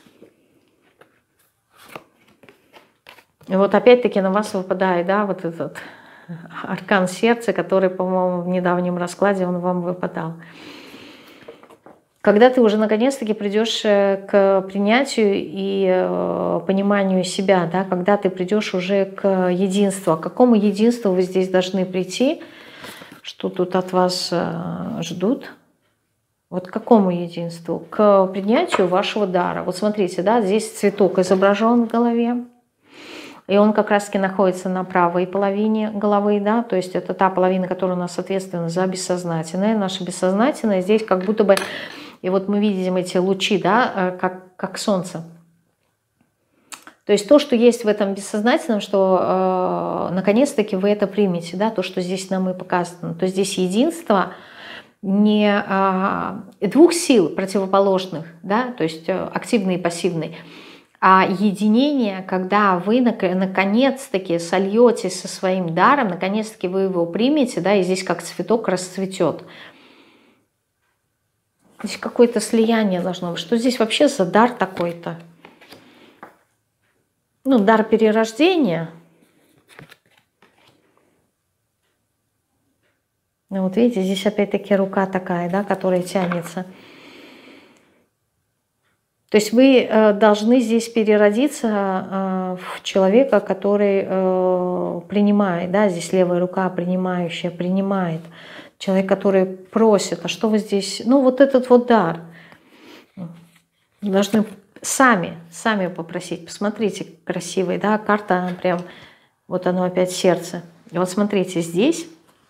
И вот опять-таки на вас выпадает, да, вот этот... аркан сердца, который, по-моему, в недавнем раскладе он вам выпадал. Когда ты уже наконец-таки придешь к принятию и пониманию себя, да, когда ты придешь уже к единству, к какому единству вы здесь должны прийти, что тут от вас ждут, вот к какому единству? К принятию вашего дара. Вот смотрите, да, здесь цветок изображен в голове, и он как раз-таки находится на правой половине головы, да, то есть это та половина, которая у нас ответственна за бессознательное. Наше бессознательное здесь как будто бы, и вот мы видим эти лучи, да, как, как солнце. То есть то, что есть в этом бессознательном, что э, наконец-таки вы это примете, да, то, что здесь нам и показано. То есть здесь единство, не а, двух сил противоположных, да, то есть активный и пассивный, а единение, когда вы наконец-таки сольетесь со своим даром, наконец-таки вы его примете, да, и здесь как цветок расцветет. Здесь какое-то слияние должно быть. Что здесь вообще за дар такой-то? Ну, дар перерождения. Ну, вот видите, здесь опять-таки рука такая, да, которая тянется. То есть вы э, должны здесь переродиться э, в человека, который э, принимает, да, здесь левая рука принимающая, принимает. Человек, который просит, а что вы здесь? Ну, вот этот вот дар. Должны сами, сами попросить. Посмотрите, красивая, да, карта, прям, вот оно опять сердце. И вот смотрите, здесь,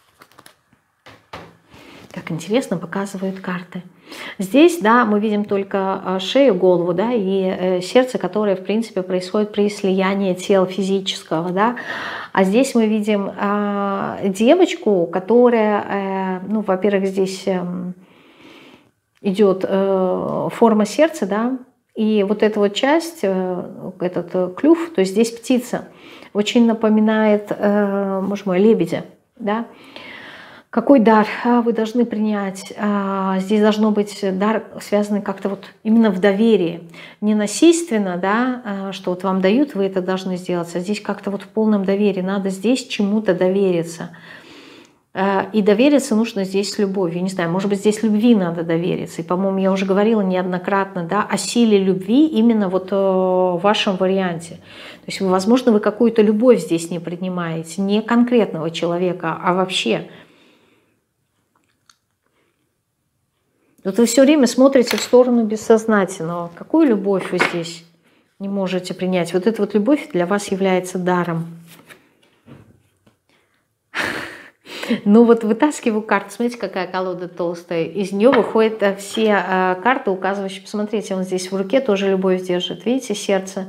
как интересно показывают карты. Здесь, да, мы видим только шею, голову, да, и сердце, которое, в принципе, происходит при слиянии тела физического, да. А здесь мы видим э, девочку, которая, э, ну, во-первых, здесь э, идет э, форма сердца, да, и вот эта вот часть, э, этот э, клюв, то есть здесь птица, очень напоминает, э, может быть, лебедя, да. Какой дар вы должны принять? Здесь должно быть дар, связанный как-то вот именно в доверии. Не насильственно, да, что вот вам дают, вы это должны сделать, а здесь как-то вот в полном доверии. Надо здесь чему-то довериться. И довериться нужно здесь с любовью. Не знаю, может быть, здесь любви надо довериться. И, по-моему, я уже говорила неоднократно, да, о силе любви именно вот в вашем варианте. То есть, возможно, вы какую-то любовь здесь не принимаете, не конкретного человека, а вообще. Вот вы все время смотрите в сторону бессознательного. Какую любовь вы здесь не можете принять? Вот эта вот любовь для вас является даром. Ну вот вытаскиваю карту. Смотрите, какая колода толстая. Из нее выходят все карты, указывающие. Посмотрите, он здесь в руке тоже любовь держит. Видите, сердце.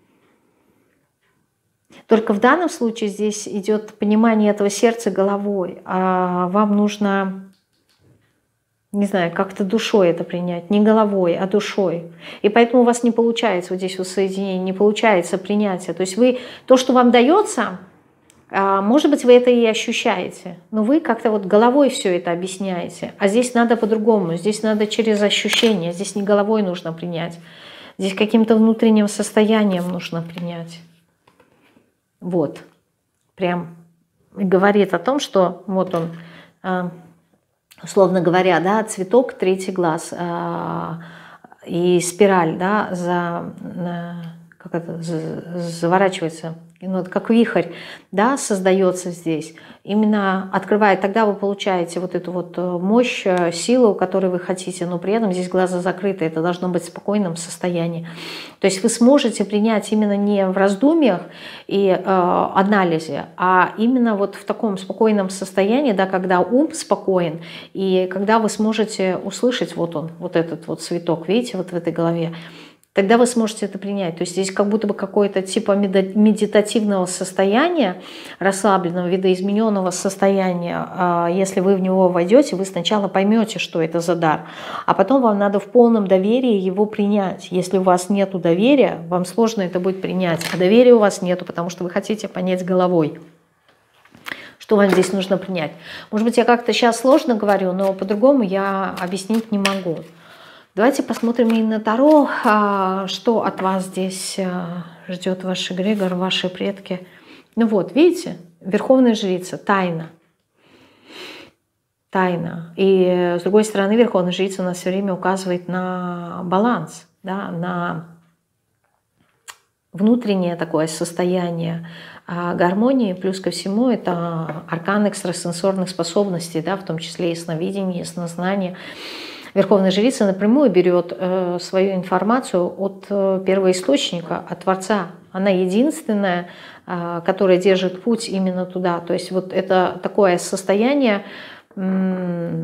Только в данном случае здесь идет понимание этого сердца головой. А вам нужно... не знаю, как-то душой это принять, не головой, а душой. И поэтому у вас не получается вот здесь вот соединение, не получается принятие. То есть вы, то, что вам дается, может быть, вы это и ощущаете, но вы как-то вот головой все это объясняете. А здесь надо по-другому, здесь надо через ощущение, здесь не головой нужно принять, здесь каким-то внутренним состоянием нужно принять. Вот, прям говорит о том, что вот он... условно говоря, да, цветок, третий глаз э, и спираль, да, за, э, как это, за, заворачивается, ну, как вихрь, да, создается здесь. Именно открывает, тогда вы получаете вот эту вот мощь, силу, которую вы хотите, но при этом здесь глаза закрыты, это должно быть в спокойном состоянии. То есть вы сможете принять именно не в раздумьях и э, анализе, а именно вот в таком спокойном состоянии, да, когда ум спокоен, и когда вы сможете услышать, вот он, вот этот вот цветок, видите, вот в этой голове, тогда вы сможете это принять. То есть здесь как будто бы какое-то типа медитативного состояния, расслабленного, видоизмененного состояния. Если вы в него войдете, вы сначала поймете, что это за дар, а потом вам надо в полном доверии его принять. Если у вас нет доверия, вам сложно это будет принять, а доверия у вас нету, потому что вы хотите понять головой, что вам здесь нужно принять. Может быть, я как-то сейчас сложно говорю, но по-другому я объяснить не могу. Давайте посмотрим и на Таро, что от вас здесь ждет ваш эгрегор, ваши предки. Ну вот, видите, Верховная Жрица, тайна. Тайна. И с другой стороны, Верховная Жрица у нас все время указывает на баланс, да, на внутреннее такое состояние гармонии. Плюс ко всему, это аркан экстрасенсорных способностей, да, в том числе и сновидение, и снознание. Верховная Жрица напрямую берет э, свою информацию от э, первоисточника, от Творца. Она единственная, э, которая держит путь именно туда. То есть вот это такое состояние, э,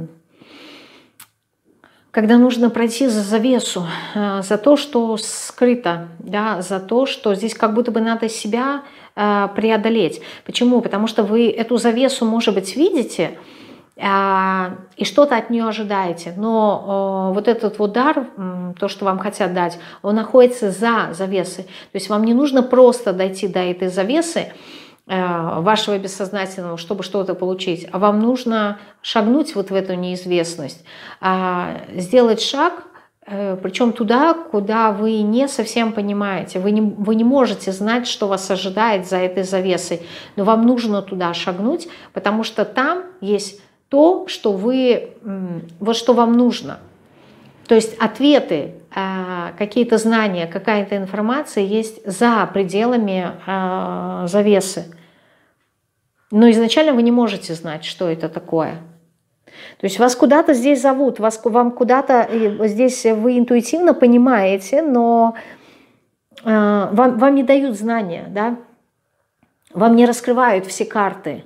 когда нужно пройти за завесу, э, за то, что скрыто, да, за то, что здесь как будто бы надо себя э, преодолеть. Почему? Потому что вы эту завесу, может быть, видите, и что-то от нее ожидаете. Но вот этот вот дар, то, что вам хотят дать, он находится за завесой. То есть вам не нужно просто дойти до этой завесы вашего бессознательного, чтобы что-то получить, а вам нужно шагнуть вот в эту неизвестность, сделать шаг, причем туда, куда вы не совсем понимаете. Вы не, вы не можете знать, что вас ожидает за этой завесой, но вам нужно туда шагнуть, потому что там есть то, что вы, вот что вам нужно. То есть ответы, какие-то знания, какая-то информация есть за пределами завесы. Но изначально вы не можете знать, что это такое. То есть вас куда-то здесь зовут, вас, вам куда-то здесь вы интуитивно понимаете, но э, вам, вам не дают знания, да? Вам не раскрывают все карты.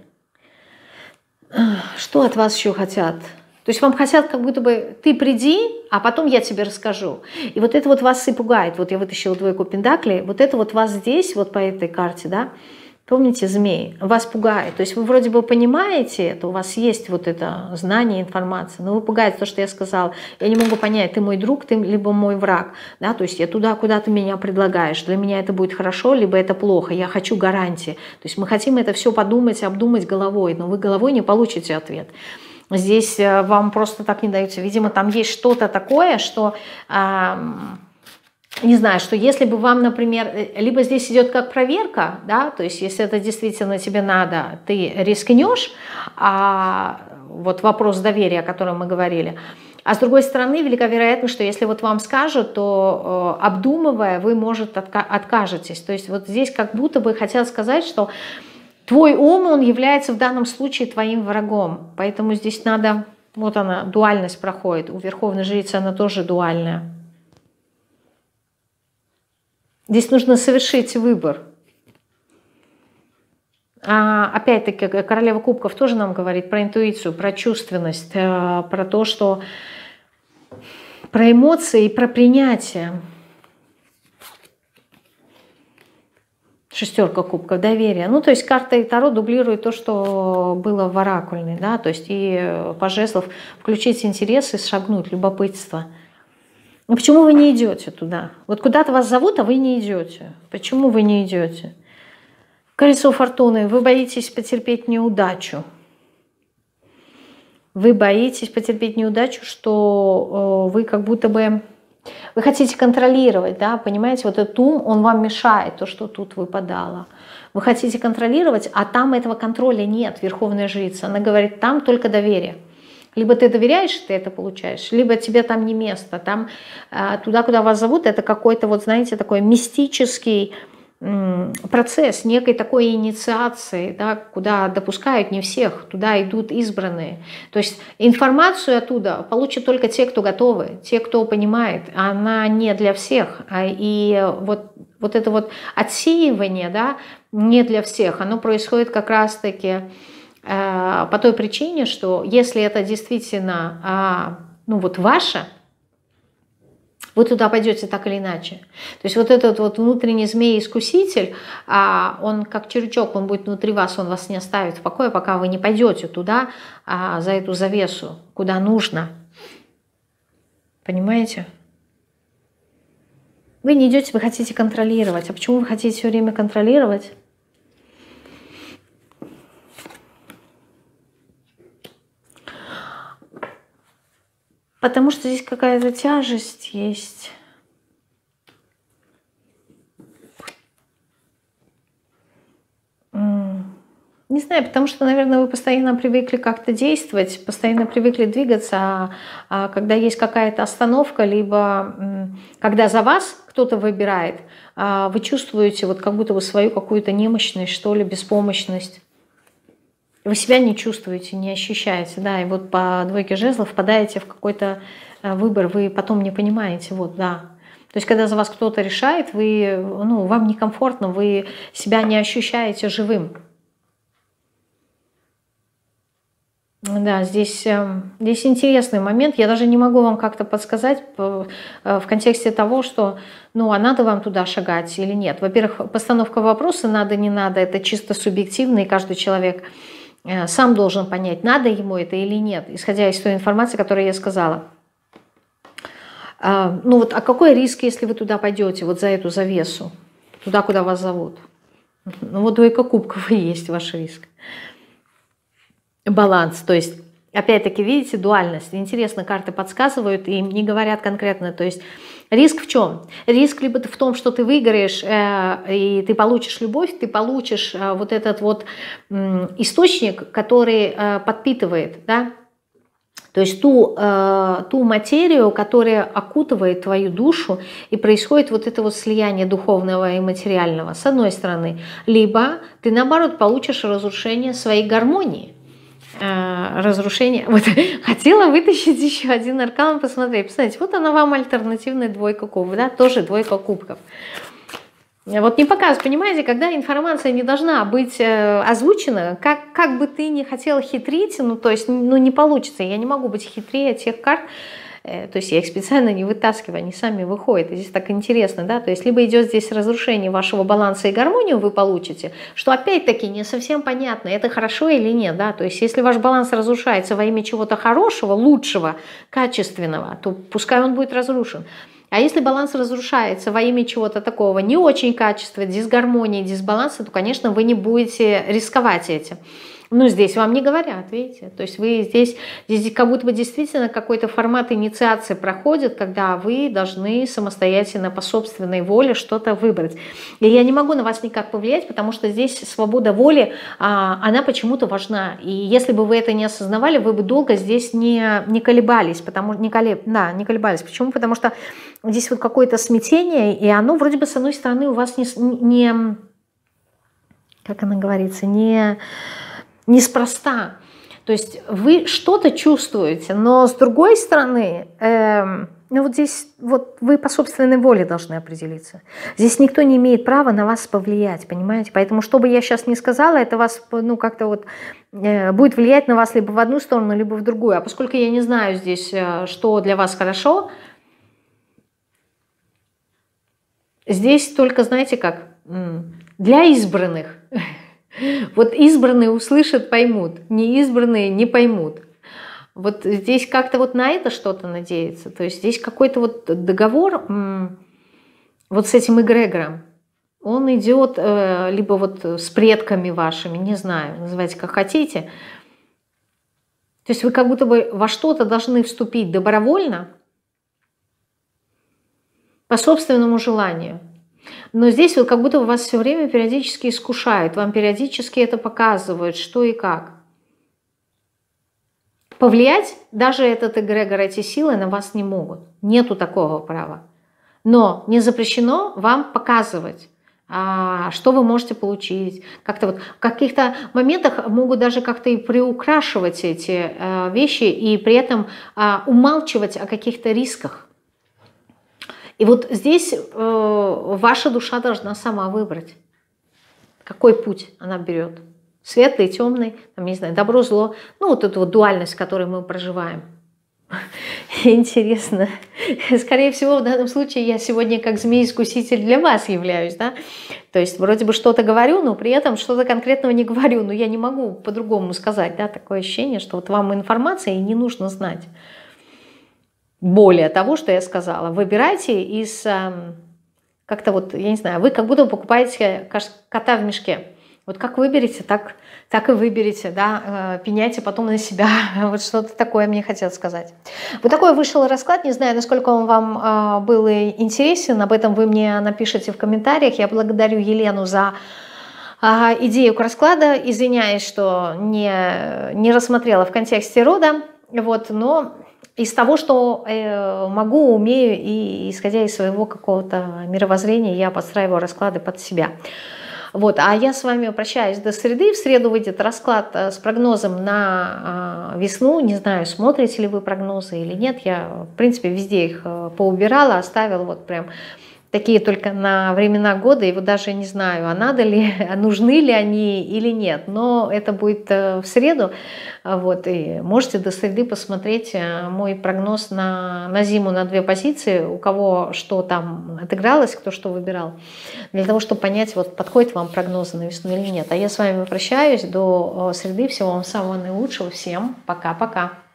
Что от вас еще хотят? То есть вам хотят как будто бы ты приди, а потом я тебе расскажу. И вот это вот вас и пугает. Вот я вытащила двойку пентаклей, вот это вот вас здесь, вот по этой карте, да? Помните, змеи, вас пугает. То есть вы вроде бы понимаете это, у вас есть вот это знание, информация, но вы пугаете то, что я сказала. Я не могу понять, ты мой друг, ты либо мой враг. Да? То есть я туда, куда ты меня предлагаешь. Для меня это будет хорошо, либо это плохо. Я хочу гарантии. То есть мы хотим это все подумать, обдумать головой, но вы головой не получите ответ. Здесь вам просто так не дается. Видимо, там есть что-то такое, что... Не знаю, что если бы вам, например, либо здесь идет как проверка, да, то есть если это действительно тебе надо, ты рискнешь, а вот вопрос доверия, о котором мы говорили, а с другой стороны, велика вероятность, что если вот вам скажут, то обдумывая, вы, может, откажетесь. То есть вот здесь как будто бы хотел сказать, что твой ум, он является в данном случае твоим врагом, поэтому здесь надо, вот она, дуальность проходит, у Верховной Жрицы она тоже дуальная. Здесь нужно совершить выбор. А, опять-таки, королева кубков тоже нам говорит про интуицию, про чувственность, про то, что... Про эмоции и про принятие. Шестерка кубков, доверие. Ну, то есть карта и Таро дублируют то, что было в оракульной, да, то есть и по жезлов включить интерес и шагнуть, любопытство. Но почему вы не идете туда? Вот куда-то вас зовут, а вы не идете. Почему вы не идете? Колесо фортуны. Вы боитесь потерпеть неудачу. Вы боитесь потерпеть неудачу, что вы как будто бы... Вы хотите контролировать, да, понимаете? Вот этот ум, он вам мешает, то, что тут выпадало. Вы хотите контролировать, а там этого контроля нет, Верховная Жрица. Она говорит, там только доверие. Либо ты доверяешь, ты это получаешь, либо тебе там не место. Там, туда, куда вас зовут, это какой-то, вот знаете, такой мистический процесс, некой такой инициации, да, куда допускают не всех, туда идут избранные. То есть информацию оттуда получат только те, кто готовы, те, кто понимает. Она не для всех. И вот, вот это вот отсеивание, да, не для всех, оно происходит как раз-таки... по той причине, что если это действительно ну вот ваше, вы туда пойдете так или иначе. То есть вот этот вот внутренний змей-искуситель, он как червячок, он будет внутри вас, он вас не оставит в покое, пока вы не пойдете туда, за эту завесу, куда нужно. Понимаете? Вы не идете, вы хотите контролировать. А почему вы хотите все время контролировать? Потому что здесь какая-то тяжесть есть. Не знаю, потому что, наверное, вы постоянно привыкли как-то действовать, постоянно привыкли двигаться, а, а когда есть какая-то остановка, либо когда за вас кто-то выбирает, а вы чувствуете вот как будто бы свою какую-то немощность, что ли, беспомощность. Вы себя не чувствуете, не ощущаете, да, и вот по двойке жезлов впадаете в какой-то выбор, вы потом не понимаете, вот, да. То есть, когда за вас кто-то решает, вы, ну, вам некомфортно, вы себя не ощущаете живым. Да, здесь, здесь интересный момент, я даже не могу вам как-то подсказать в контексте того, что, ну, а надо вам туда шагать или нет. Во-первых, постановка вопроса надо, не надо, это чисто субъективно, и каждый человек сам должен понять, надо ему это или нет, исходя из той информации, которую я сказала. Ну вот, а какой риск, если вы туда пойдете, вот за эту завесу, туда, куда вас зовут? Ну вот двойка кубков и есть ваш риск. Баланс, то есть, опять-таки, видите, дуальность. Интересно, карты подсказывают и не говорят конкретно, то есть, риск в чем? Риск либо в том, что ты выиграешь, э, и ты получишь любовь, ты получишь э, вот этот вот э, источник, который э, подпитывает, да, то есть ту, э, ту материю, которая окутывает твою душу, и происходит вот это вот слияние духовного и материального, с одной стороны. Либо ты, наоборот, получишь разрушение своей гармонии. Э, разрушение. Вот, хотела вытащить еще один аркан, посмотреть. Посмотрите, вот она вам альтернативная двойка кубков, да, тоже двойка кубков. Вот не показывают, понимаете, когда информация не должна быть э, озвучена, как, как бы ты ни хотела хитрить, ну то есть ну, не получится, я не могу быть хитрее тех карт, э, то есть я их специально не вытаскиваю, они сами выходят, и здесь так интересно, да, то есть либо идет здесь разрушение вашего баланса и гармонию вы получите, что опять-таки не совсем понятно, это хорошо или нет, да, то есть если ваш баланс разрушается во имя чего-то хорошего, лучшего, качественного, то пускай он будет разрушен. А если баланс разрушается во имя чего-то такого не очень качественного, дисгармонии, дисбаланса, то, конечно, вы не будете рисковать этим. Ну, здесь вам не говорят, видите. То есть вы здесь, здесь как будто бы действительно какой-то формат инициации проходит, когда вы должны самостоятельно по собственной воле что-то выбрать. И я не могу на вас никак повлиять, потому что здесь свобода воли, она почему-то важна. И если бы вы это не осознавали, вы бы долго здесь не, не колебались. Потому, не, колеб, да, не колебались. Почему? Потому что здесь вот какое-то смятение, и оно вроде бы с одной стороны у вас не, не как она говорится, не... неспроста. То есть вы что-то чувствуете, но с другой стороны, э, ну вот здесь вот вы по собственной воле должны определиться. Здесь никто не имеет права на вас повлиять, понимаете? Поэтому, что бы я сейчас ни сказала, это вас, ну, как-то вот э, будет влиять на вас либо в одну сторону, либо в другую. А поскольку я не знаю здесь, э, что для вас хорошо, здесь только, знаете как, для избранных. Вот избранные услышат, поймут, неизбранные не поймут. Вот здесь как-то вот на это что-то надеяться. То есть здесь какой-то вот договор вот с этим эгрегором. Он идет либо вот с предками вашими, не знаю, называйте как хотите. То есть вы как будто бы во что-то должны вступить добровольно по собственному желанию. Но здесь вот как будто вас все время периодически искушают, вам периодически это показывают, что и как. Повлиять даже этот эгрегор, эти силы на вас не могут. Нету такого права. Но не запрещено вам показывать, что вы можете получить. Как-то вот в каких-то моментах могут даже как-то и приукрашивать эти вещи и при этом умалчивать о каких-то рисках. И вот здесь э, ваша душа должна сама выбрать, какой путь она берет. Светлый, темный, там, не знаю, добро, зло. Ну, вот эту вот дуальность, в которой мы проживаем. Интересно. Скорее всего, в данном случае я сегодня как змей-искуситель для вас являюсь, да? То есть вроде бы что-то говорю, но при этом что-то конкретного не говорю. Но я не могу по-другому сказать, да? Такое ощущение, что вот вам информация и не нужно знать. Более того, что я сказала, выбирайте из, как-то вот, я не знаю, вы как будто покупаете кота в мешке. Вот как выберете, так, так и выберете, да, пеняйте потом на себя. Вот что-то такое мне хотелось сказать. Вот такой вышел расклад, не знаю, насколько он вам был интересен, об этом вы мне напишите в комментариях. Я благодарю Елену за идею к раскладу, извиняюсь, что не, не рассмотрела в контексте рода, вот, но... Из того, что э, могу, умею, и исходя из своего какого-то мировоззрения, я подстраиваю расклады под себя. Вот. А я с вами прощаюсь до среды. В среду выйдет расклад с прогнозом на э, весну. Не знаю, смотрите ли вы прогнозы или нет. Я, в принципе, везде их поубирала, оставила вот прям такие только на времена года, и вот даже не знаю, а надо ли, нужны ли они или нет. Но это будет в среду, вот, и можете до среды посмотреть мой прогноз на, на зиму на две позиции, у кого что там отыгралось, кто что выбирал, для того, чтобы понять, вот подходит вам прогноз на весну или нет. А я с вами прощаюсь до среды, всего вам самого наилучшего, всем пока-пока.